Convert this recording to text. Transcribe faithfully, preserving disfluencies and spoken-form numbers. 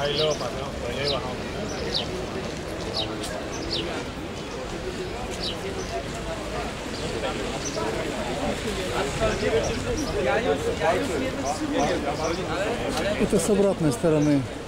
Ahí luego pasamos, pero ya bajamos. I to z obratnej strony.